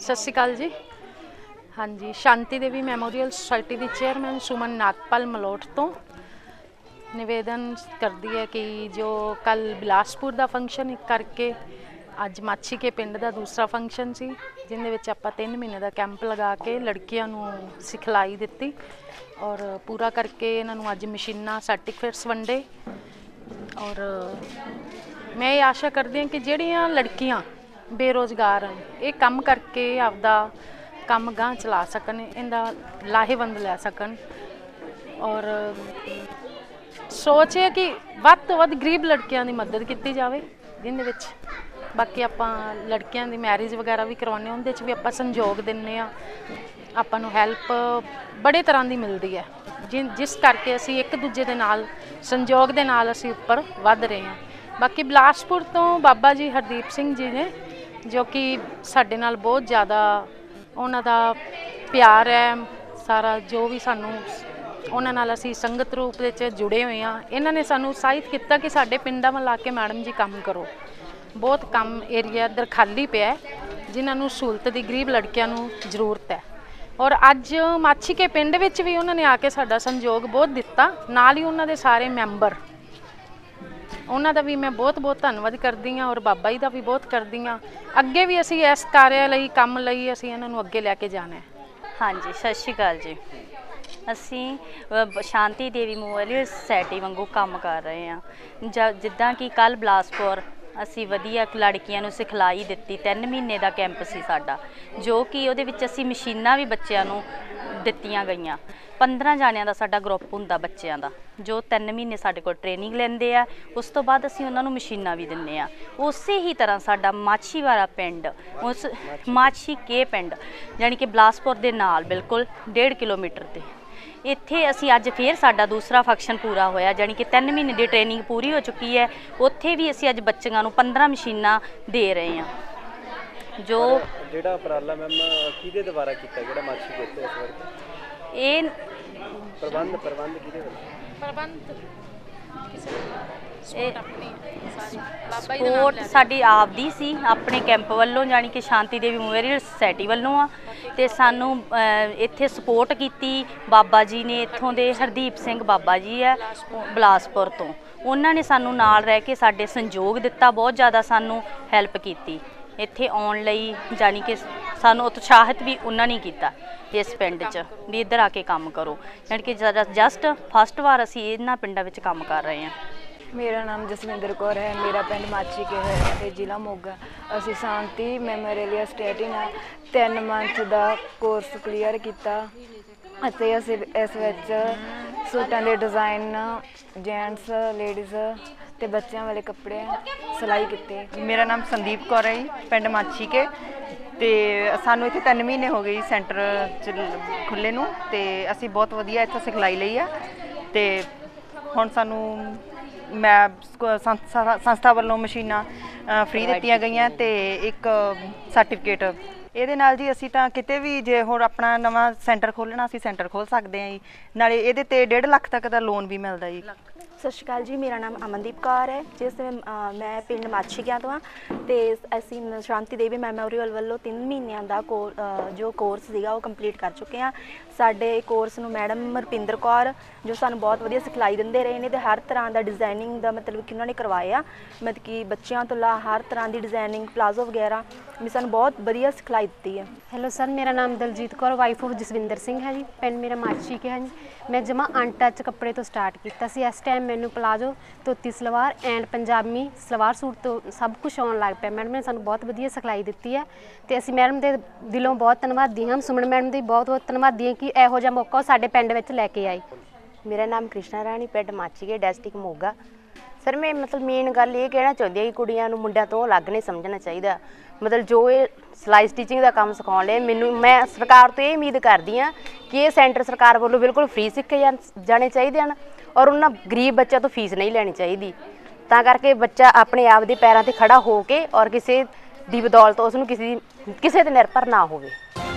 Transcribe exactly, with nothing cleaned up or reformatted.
सत श्री अकाल जी। हाँ जी, शांति देवी मैमोरीयल सोसाइटी की चेयरमैन सुमन नागपाल मलोट तो निवेदन करती है कि जो कल बिलासपुर का फंक्शन करके अज माछी के पिंड का दूसरा फंक्शन सी जिंदे विच आपां तीन महीने का कैंप लगा के लड़कियां नूं सिखलाई दित्ती और पूरा करके इन्हां नूं अज मशीनां सर्टिफिकेट्स वंडे। और मैं ये आशा करती हूँ कि जिहड़ियां लड़कियां बेरोज़गार हैं ये काम करके आपदा काम गांह चला सकन, इनका लाहेवंद लै सकन। और सोच है कि वध तो वध गरीब लड़कियां की मदद की जाए जिंदे विच बाकी आपां लड़कियां दी मैरिज वगैरह भी करवाने उहदे च भी आपां संजोग दिन्ने आ, आपां नूं हैल्प बड़े तरह की मिलती है जिन जिस करके असी एक दूजे दे नाल संजोग दे नाल असी उपर वध रहे हैं। बाकी बिलासपुर तो बाबा जी हरदीप सिंह जी ने जो कि साडे नाल बहुत ज़्यादा उन्हां दा प्यार है, सारा जो भी सानू उन्हां नाल असी संगत रूप दे जुड़े हुए हाँ। इन्हां ने सानू उत्साहित किया कि साडे पिंडां वल आके मैडम जी काम करो, बहुत कम एरिया इधर खाली पिया जिन्हां नू सहूलत दी गरीब लड़कियां नू जरूरत है। और अज माछी के पिंड विच भी उन्होंने आके साडा संजोग बहुत दिता, नाल ही उन्हां दे सारे मैंबर उन्हां दा भी मैं बहुत बहुत धन्नवाद करदी हाँ और बाबा जी का भी बहुत करदी हाँ। अगे भी असी इस कार्य लई काम लई असी इन्हां नूं अगे लैके जाना है। हाँ जी, सत श्री अकाल जी। असी शांति देवी मैमोरीयल सोसाइटी वांगू काम कर रहे हैं। ज जिद्दां कि कल बिलासपुर असी वधिया लड़कियां नूं सिखलाई दित्ती, तीन महीने का कैंप सी साडा, जो कि उहदे विच असी मशीनां भी बच्चिआं नूं दित्तियां गईयां। पंद्रह जाणिਆਂ ਦਾ ਸਾਡਾ ग्रुप ਹੁੰਦਾ ਬੱਚਿਆਂ ਦਾ जो तीन महीने साडे कोल ट्रेनिंग ਲੈਂਦੇ आ। उस तो बाद असी उन्हां नूं मशीनां भी दिंदे आ। उसे ही तरह साडा माछी वाला पिंड उस माछी के पिंड यानी कि बिलासपुर दे नाल बिल्कुल डेढ़ किलोमीटर ते इत्थे असी अज फिर साडा दूसरा फंक्शन पूरा होया, जानी कि तीन महीने की ट्रेनिंग पूरी हो चुकी है। उत्थे भी असी अज बच्चिआं नूं पंद्रह मशीनां दे रहे हैं। जो जेड़ा उपराला मैम किहदे द्वारा कीता जेड़ा माछी के इस बार ये प्रबंध प्रबंध किहदे प्रबंध सपोर्ट साडी आपदी सी अपने कैंप वालों जानी कि शांति देवी मैमोरीयल सोसाइटी वालों आ ते सानू इत्थे सपोर्ट कीती बाबा जी ने, इत्थों दे हरदीप सिंह बाबा जी है बिलासपुर तो, उन्होंने सानू नाल रह के साडे संजोग दिता, बहुत ज़्यादा सानू हैल्प कीती इत्थे आउण लई, जानी कि सानू उत्साहित भी उन्होंने किया इस पिंड च भी इधर आके काम करो, यानी कि जस्ट फस्ट वार असी इन्हां पिंडां विच काम कर रहे हैं। मेरा नाम जसविंदर कौर है, मेरा पिंड माछी के है जिला मोगा। असी शांति मैमोरीयल सोसाइटी ने तीन मंथ का कोर्स क्लीयर किया ਅਤੇ ਅਸੀਂ ਇਸ ਵਿੱਚ सूटां के डिज़ाइन जेंट्स लेडीज़ ते बच्चों वाले कपड़े सिलाई किए। मेरा नाम संदीप कौर है जी, पिंड माछी के ते सानू इत्थे तीन महीने हो गए सेंटर च खुले नूं ते असी बहुत वधिया इत्थे सिखलाई लई है ते हुण सानू मैं संस्था वालों मशीनां फ्री दित्तियां गईयां ते एक सर्टिफिकेट ਇਹਦੇ ਨਾਲ जी ਅਸੀਂ ਤਾਂ ਕਿਤੇ ਵੀ ਜੇ ਹੋਰ ਆਪਣਾ ਨਵਾਂ ਸੈਂਟਰ ਖੋਲ੍ਹਣਾ ਅਸੀਂ ਸੈਂਟਰ ਖੋਲ੍ਹ ਸਕਦੇ ਹਾਂ ਜੀ, ਨਾਲੇ ਇਹਦੇ ਤੇ डेढ़ ਲੱਖ ਤੱਕ ਦਾ ਲੋਨ ਵੀ ਮਿਲਦਾ ਜੀ। सत श्री अकाल जी, मेरा नाम अमनदीप कौर है जिस मैं पिंड माछीकियां तो हाँ तो असी शांति देवी मैमोरीयल वालों तीन महीनों का कोर जो कोर्स सीगा वो कंप्लीट कर चुके हैं। साडे कोर्स नूं मैडम रुपिंदर कौर जो सानू बहुत वधिया सिखलाई दिंदे रहे ने, हर तरह का डिजाइनिंग का मतलब कि उन्होंने करवाया, मतलब कि बच्चों तो ला हर तरह की डिजाइनिंग प्लाजो वगैरह भी सानू बहुत वधिया सिखलाई दी है। हेलो सर, मेरा नाम दलजीत कौर वाइफ ऑफ जसविंदर सिंह है जी, पिंड मेरा माछी के है जी। मैं जमा अनटच कपड़े तो स्टार्ट किया सी, इस टाइम मैनू palazzo dhoti salwar and Punjabi salwar suit तो सब कुछ आउण लग पिया। मैडम ने सानू बहुत वधिया सिखलाई दी है तो असीं मैडम के दिलों बहुत धन्नवादी हाँ। सुमन मैडम की बहुत बहुत धन्नवादी हाँ कि इहो जिहा मौका साडे पिंड विच लैके आई। मेरा नाम कृष्णा राणी, पिंड माछी के डिस्ट्रिक्ट मोगा। सर मैं मतलब मेन गल ये कहना चाहती है कि कुड़ियां नूं मुंडियां तो अलग नहीं समझना चाहिए, मतलब जो ये सिलाई स्टिचिंग का काम सिखाउण लए मैनूं मैं सरकार तो ये उम्मीद करदी हाँ कि ये सेंटर सरकार वालों बिल्कुल फ्री सिखे जा जाने चाहिए हैं और उन्होंने गरीब बच्चों तो फीस नहीं लैनी चाहिए, तां करके बच्चा अपने आप के पैरों पर खड़ा हो के और किसी दी बदौलत उसनूं किसी किसी ते निर्भर ना होवे।